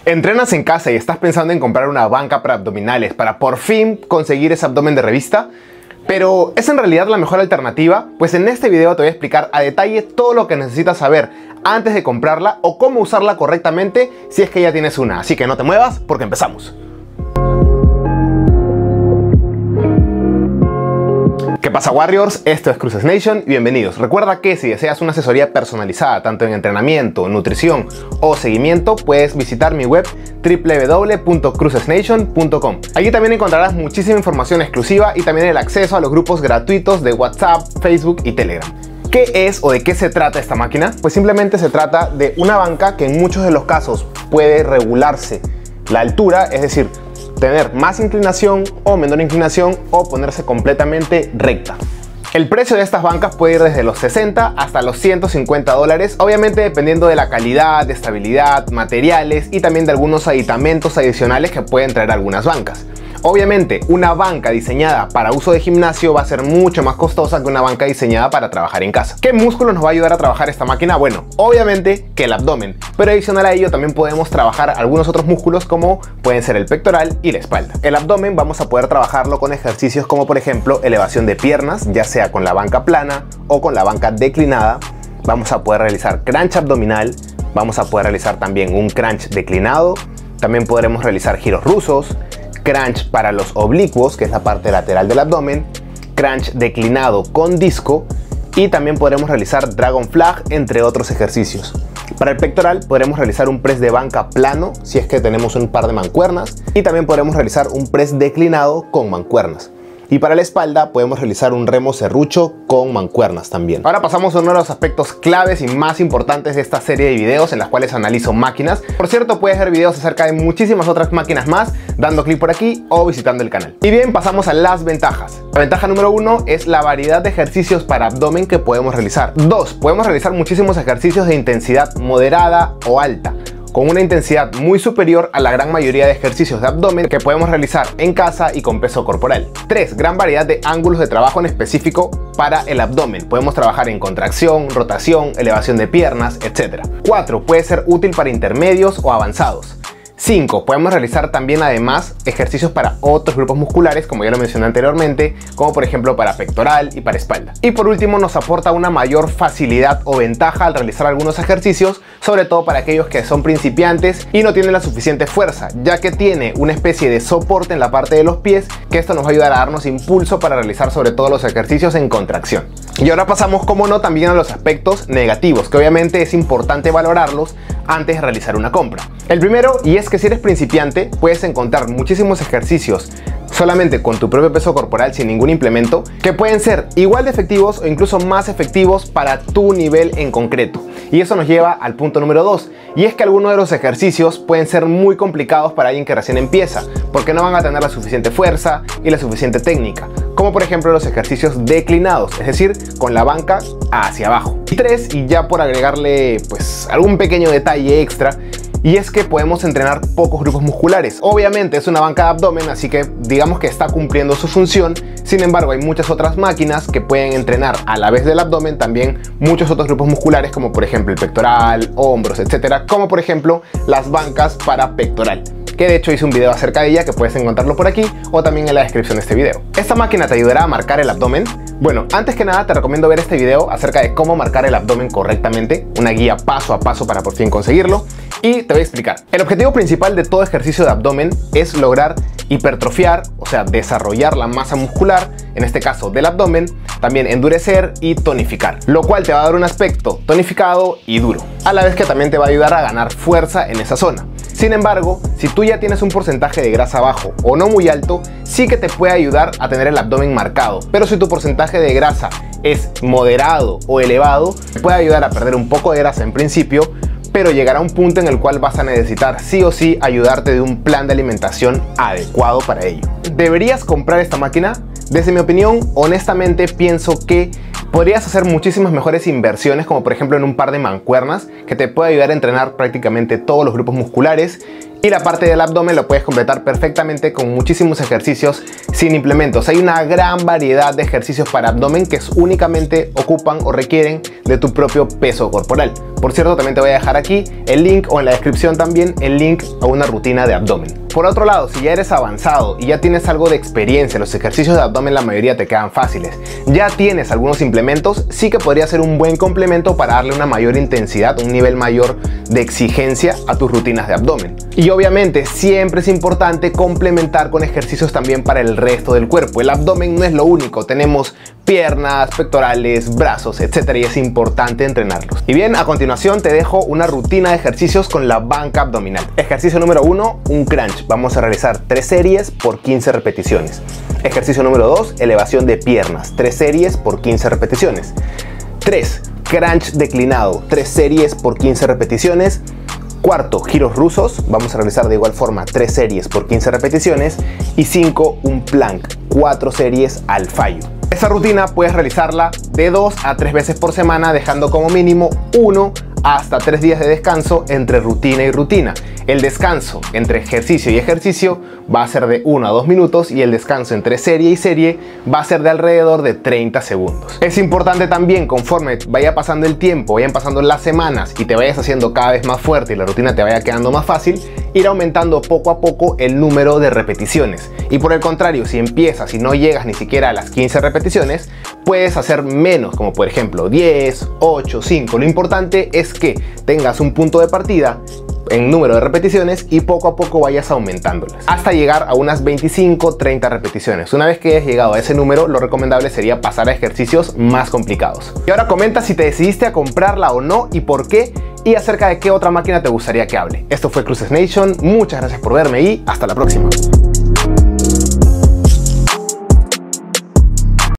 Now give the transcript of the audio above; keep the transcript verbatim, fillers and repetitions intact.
¿Entrenas en casa y estás pensando en comprar una banca para abdominales para por fin conseguir ese abdomen de revista? ¿Pero es en realidad la mejor alternativa? Pues en este video te voy a explicar a detalle todo lo que necesitas saber antes de comprarla o cómo usarla correctamente si es que ya tienes una. Así que no te muevas porque empezamos. ¿Qué pasa, Warriors? Esto es Cruces Nation y bienvenidos. Recuerda que si deseas una asesoría personalizada tanto en entrenamiento, nutrición o seguimiento, puedes visitar mi web w w w punto cruces nation punto com. Allí también encontrarás muchísima información exclusiva y también el acceso a los grupos gratuitos de WhatsApp, Facebook y Telegram. ¿Qué es o de qué se trata esta máquina? Pues simplemente se trata de una banca que en muchos de los casos puede regularse la altura, es decir, tener más inclinación o menor inclinación o ponerse completamente recta. El precio de estas bancas puede ir desde los sesenta hasta los ciento cincuenta dólares, obviamente dependiendo de la calidad, de estabilidad, materiales y también de algunos aditamentos adicionales que pueden traer algunas bancas. Obviamente, una banca diseñada para uso de gimnasio va a ser mucho más costosa que una banca diseñada para trabajar en casa. ¿Qué músculo nos va a ayudar a trabajar esta máquina? Bueno, obviamente que el abdomen, pero adicional a ello también podemos trabajar algunos otros músculos como pueden ser el pectoral y la espalda. El abdomen vamos a poder trabajarlo con ejercicios como por ejemplo elevación de piernas, ya sea con la banca plana o con la banca declinada. Vamos a poder realizar crunch abdominal, vamos a poder realizar también un crunch declinado, también podremos realizar giros rusos, crunch para los oblicuos, que es la parte lateral del abdomen, crunch declinado con disco y también podremos realizar dragon flag, entre otros ejercicios. Para el pectoral podremos realizar un press de banca plano si es que tenemos un par de mancuernas y también podremos realizar un press declinado con mancuernas. Y para la espalda podemos realizar un remo serrucho con mancuernas también. Ahora pasamos a uno de los aspectos claves y más importantes de esta serie de videos en las cuales analizo máquinas. Por cierto, puedes ver videos acerca de muchísimas otras máquinas más dando clic por aquí o visitando el canal. Y bien, pasamos a las ventajas. La ventaja número uno es la variedad de ejercicios para abdomen que podemos realizar. Dos, podemos realizar muchísimos ejercicios de intensidad moderada o alta, con una intensidad muy superior a la gran mayoría de ejercicios de abdomen que podemos realizar en casa y con peso corporal. tres. Gran variedad de ángulos de trabajo en específico para el abdomen. Podemos trabajar en contracción, rotación, elevación de piernas, etcétera. cuatro. Puede ser útil para intermedios o avanzados. cinco. Podemos realizar también además ejercicios para otros grupos musculares, como ya lo mencioné anteriormente, como por ejemplo para pectoral y para espalda. Y por último, nos aporta una mayor facilidad o ventaja al realizar algunos ejercicios, sobre todo para aquellos que son principiantes y no tienen la suficiente fuerza, ya que tiene una especie de soporte en la parte de los pies, que esto nos va a ayudar a darnos impulso para realizar sobre todo los ejercicios en contracción. Y ahora pasamos, como no, también a los aspectos negativos, que obviamente es importante valorarlos antes de realizar una compra. El primero, y es que si eres principiante, puedes encontrar muchísimos ejercicios solamente con tu propio peso corporal sin ningún implemento que pueden ser igual de efectivos o incluso más efectivos para tu nivel en concreto. Y eso nos lleva al punto número dos, y es que algunos de los ejercicios pueden ser muy complicados para alguien que recién empieza, porque no van a tener la suficiente fuerza y la suficiente técnica, como por ejemplo los ejercicios declinados, es decir, con la banca hacia abajo. Y tres, y ya por agregarle pues algún pequeño detalle extra, y es que podemos entrenar pocos grupos musculares. Obviamente es una banca de abdomen, así que digamos que está cumpliendo su función. Sin embargo, hay muchas otras máquinas que pueden entrenar a la vez del abdomen también muchos otros grupos musculares, como por ejemplo el pectoral, hombros, etcétera, como por ejemplo las bancas para pectoral, que de hecho hice un video acerca de ella que puedes encontrarlo por aquí o también en la descripción de este video. ¿Esta máquina te ayudará a marcar el abdomen? Bueno, antes que nada te recomiendo ver este video acerca de cómo marcar el abdomen correctamente, una guía paso a paso para por fin conseguirlo, y te voy a explicar. El objetivo principal de todo ejercicio de abdomen es lograr hipertrofiar, o sea, desarrollar la masa muscular, en este caso del abdomen, también endurecer y tonificar, lo cual te va a dar un aspecto tonificado y duro, a la vez que también te va a ayudar a ganar fuerza en esa zona. Sin embargo, si tú ya tienes un porcentaje de grasa bajo o no muy alto, sí que te puede ayudar a tener el abdomen marcado, pero si tu porcentaje de grasa es moderado o elevado, te puede ayudar a perder un poco de grasa en principio, pero llegará un punto en el cual vas a necesitar sí o sí ayudarte de un plan de alimentación adecuado para ello. ¿Deberías comprar esta máquina? Desde mi opinión, honestamente pienso que podrías hacer muchísimas mejores inversiones, como por ejemplo en un par de mancuernas que te puede ayudar a entrenar prácticamente todos los grupos musculares, y la parte del abdomen lo puedes completar perfectamente con muchísimos ejercicios sin implementos. Hay una gran variedad de ejercicios para abdomen que únicamente ocupan o requieren de tu propio peso corporal. Por cierto, también te voy a dejar aquí el link, o en la descripción también, el link a una rutina de abdomen. Por otro lado, si ya eres avanzado y ya tienes algo de experiencia, los ejercicios de abdomen la mayoría te quedan fáciles, ya tienes algunos implementos, sí que podría ser un buen complemento para darle una mayor intensidad, un nivel mayor de exigencia a tus rutinas de abdomen. Y obviamente siempre es importante complementar con ejercicios también para el resto del cuerpo. El abdomen no es lo único, tenemos piernas, pectorales, brazos, etcétera, y es importante entrenarlos. Y bien, a continuación te dejo una rutina de ejercicios con la banca abdominal. Ejercicio número uno, un crunch. Vamos a realizar tres series por quince repeticiones. Ejercicio número dos, elevación de piernas, tres series por quince repeticiones. tres, crunch declinado, tres series por quince repeticiones. Cuarto, giros rusos, vamos a realizar de igual forma tres series por quince repeticiones. Y cinco, un plank, cuatro series al fallo. Esta rutina puedes realizarla de dos a tres veces por semana, dejando como mínimo uno hasta tres días de descanso entre rutina y rutina. El descanso entre ejercicio y ejercicio va a ser de uno a dos minutos y el descanso entre serie y serie va a ser de alrededor de treinta segundos. Es importante también, conforme vaya pasando el tiempo, vayan pasando las semanas y te vayas haciendo cada vez más fuerte y la rutina te vaya quedando más fácil, ir aumentando poco a poco el número de repeticiones. Y por el contrario, si empiezas y no llegas ni siquiera a las quince repeticiones, puedes hacer menos, como por ejemplo diez, ocho, cinco. Lo importante es que tengas un punto de partida en número de repeticiones y poco a poco vayas aumentándolas hasta llegar a unas veinticinco, treinta repeticiones. Una vez que hayas llegado a ese número, lo recomendable sería pasar a ejercicios más complicados. Y ahora comenta si te decidiste a comprarla o no y por qué, y acerca de qué otra máquina te gustaría que hable. Esto fue Cruces Nation, muchas gracias por verme y hasta la próxima.